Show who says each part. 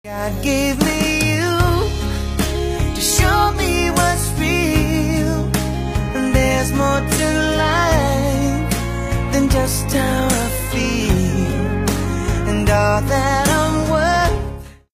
Speaker 1: God gave me you to show me what's real, and there's more to life than just how I feel, and all that